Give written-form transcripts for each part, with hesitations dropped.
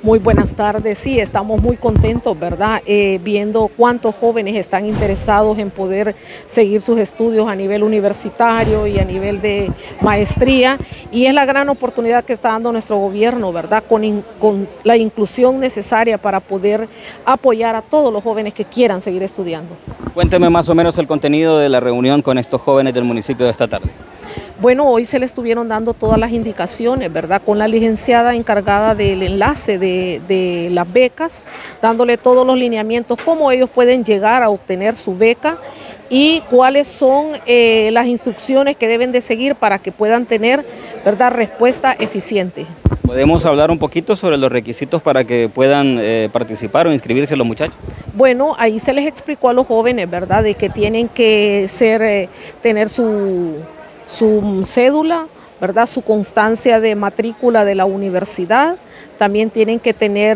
Muy buenas tardes, sí, estamos muy contentos, ¿verdad? Viendo cuántos jóvenes están interesados en poder seguir sus estudios a nivel universitario y a nivel de maestría, y es la gran oportunidad que está dando nuestro gobierno, ¿verdad? Con la inclusión necesaria para poder apoyar a todos los jóvenes que quieran seguir estudiando. Cuénteme más o menos el contenido de la reunión con estos jóvenes del municipio de esta tarde. Bueno, hoy se le estuvieron dando todas las indicaciones, ¿verdad? Con la licenciada encargada del enlace de las becas, dándole todos los lineamientos, cómo ellos pueden llegar a obtener su beca y cuáles son las instrucciones que deben de seguir para que puedan tener, ¿verdad?, respuesta eficiente. ¿Podemos hablar un poquito sobre los requisitos para que puedan participar o inscribirse los muchachos? Bueno, ahí se les explicó a los jóvenes, ¿verdad?, de que tienen que tener su cédula, ¿verdad?, su constancia de matrícula de la universidad. También tienen que tener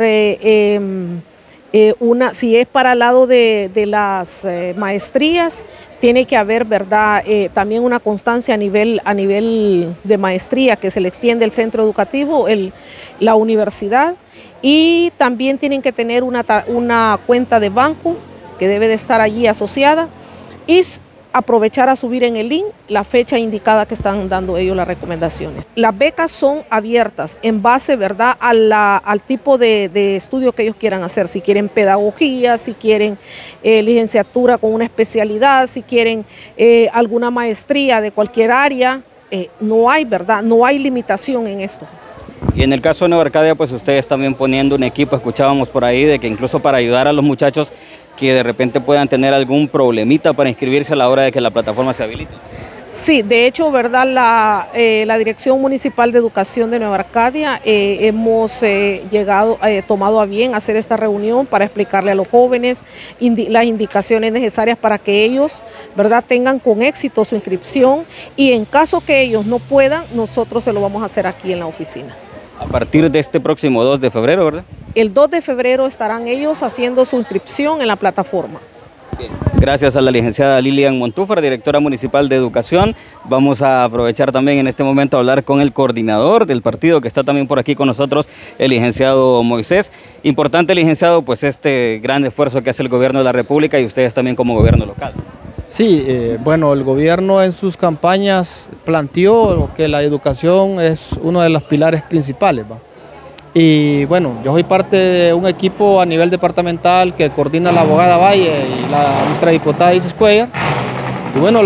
si es para el lado de las maestrías, tiene que haber, ¿verdad?, también una constancia a nivel de maestría que se le extiende el centro educativo, la universidad, y también tienen que tener una cuenta de banco que debe de estar allí asociada, y aprovechar a subir en el link la fecha indicada que están dando ellos las recomendaciones. Las becas son abiertas en base, ¿verdad?, al tipo de estudio que ellos quieran hacer, si quieren pedagogía, si quieren licenciatura con una especialidad, si quieren alguna maestría de cualquier área, no hay, ¿verdad?, no hay limitación en esto. Y en el caso de Nueva Arcadia, pues ustedes también poniendo un equipo, escuchábamos por ahí de que incluso para ayudar a los muchachos que de repente puedan tener algún problemita para inscribirse a la hora de que la plataforma se habilite. Sí, de hecho, ¿verdad?, la Dirección Municipal de Educación de Nueva Arcadia hemos tomado a bien hacer esta reunión para explicarle a los jóvenes las indicaciones necesarias para que ellos, ¿verdad?, tengan con éxito su inscripción, y en caso que ellos no puedan, nosotros se lo vamos a hacer aquí en la oficina. A partir de este próximo 2 de febrero, ¿verdad? El 2 de febrero estarán ellos haciendo su inscripción en la plataforma. Bien. Gracias a la licenciada Lilian Montúfar, directora municipal de Educación. Vamos a aprovechar también en este momento a hablar con el coordinador del partido que está también por aquí con nosotros, el licenciado Moisés. Importante, licenciado, pues este gran esfuerzo que hace el gobierno de la República y ustedes también como gobierno local. Sí, bueno, el gobierno en sus campañas planteó que la educación es uno de los pilares principales, ¿va? Y bueno, yo soy parte de un equipo a nivel departamental que coordina la abogada Valle y nuestra diputada Isis Cuellar. Y bueno,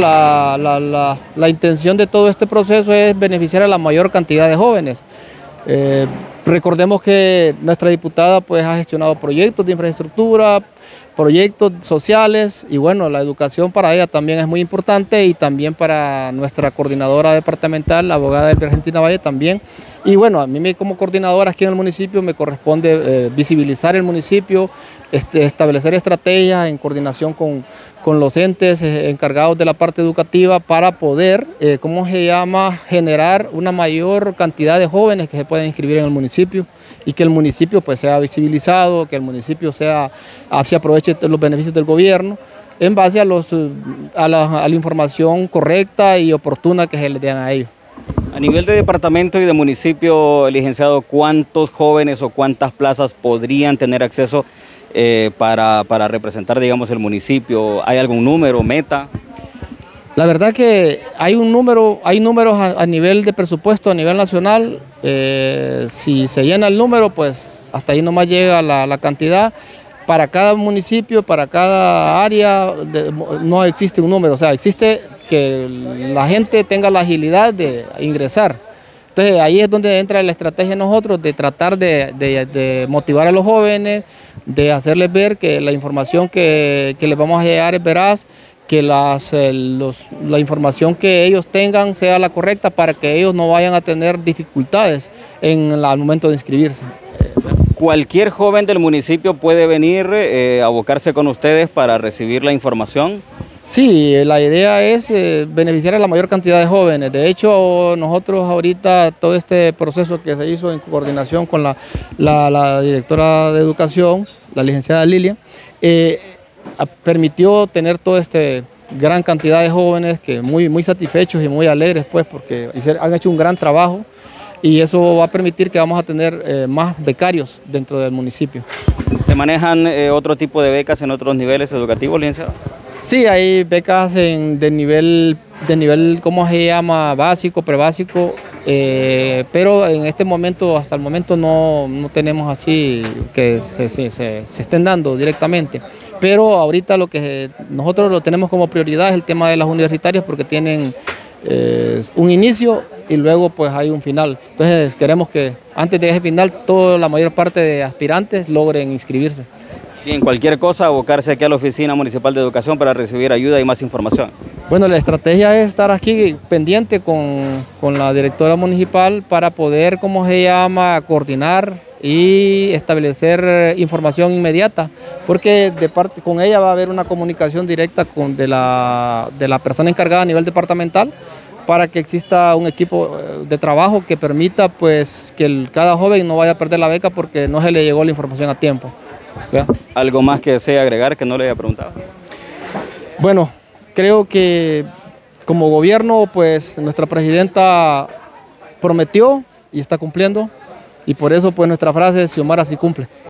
la intención de todo este proceso es beneficiar a la mayor cantidad de jóvenes. Recordemos que nuestra diputada pues ha gestionado proyectos de infraestructura, proyectos sociales, y bueno, la educación para ella también es muy importante, y también para nuestra coordinadora departamental, la abogada Argentina Valle también. Y bueno, a mí como coordinadora aquí en el municipio me corresponde visibilizar el municipio, establecer estrategias en coordinación con los entes encargados de la parte educativa para poder, generar una mayor cantidad de jóvenes que se puedan inscribir en el municipio, y que el municipio pues sea visibilizado, que el municipio se aproveche los beneficios del gobierno en base a la información correcta y oportuna que se les den a ellos. A nivel de departamento y de municipio, licenciado, ¿cuántos jóvenes o cuántas plazas podrían tener acceso para representar, digamos, el municipio? ¿Hay algún número, meta? La verdad que hay números a nivel de presupuesto, a nivel nacional. Si se llena el número, pues hasta ahí nomás llega la cantidad. Para cada municipio, para cada área, no existe un número, o sea, existe que la gente tenga la agilidad de ingresar. Entonces ahí es donde entra la estrategia de nosotros, de tratar de motivar a los jóvenes, de hacerles ver que la información que les vamos a llegar es veraz, que la información que ellos tengan sea la correcta para que ellos no vayan a tener dificultades al momento de inscribirse. ¿Cualquier joven del municipio puede venir a abocarse con ustedes para recibir la información? Sí, la idea es beneficiar a la mayor cantidad de jóvenes. De hecho, nosotros ahorita todo este proceso que se hizo en coordinación con la directora de Educación, la licenciada Lilian, permitió tener toda esta gran cantidad de jóvenes que muy satisfechos y muy alegres, pues, porque han hecho un gran trabajo. y eso va a permitir que vamos a tener más becarios dentro del municipio. ¿Se manejan otro tipo de becas en otros niveles educativos, licenciado? Sí, hay becas de nivel, ¿cómo se llama? Básico, prebásico, pero en este momento, hasta el momento no tenemos así que se estén dando directamente. Pero ahorita lo que nosotros lo tenemos como prioridad es el tema de las universitarias porque tienen un inicio y luego pues hay un final. Entonces queremos que antes de ese final la mayor parte de aspirantes logren inscribirse. Bien, cualquier cosa, abocarse aquí a la Oficina Municipal de Educación para recibir ayuda y más información. Bueno, la estrategia es estar aquí pendiente con la directora municipal para poder, ¿cómo se llama?, coordinar y establecer información inmediata, porque con ella va a haber una comunicación directa de la persona encargada a nivel departamental para que exista un equipo de trabajo que permita pues que cada joven no vaya a perder la beca porque no se le llegó la información a tiempo. ¿Vea? ¿Algo más que desea agregar que no le haya preguntado? Bueno, creo que como gobierno pues nuestra presidenta prometió y está cumpliendo y por eso pues nuestra frase es Xiomara sí cumple.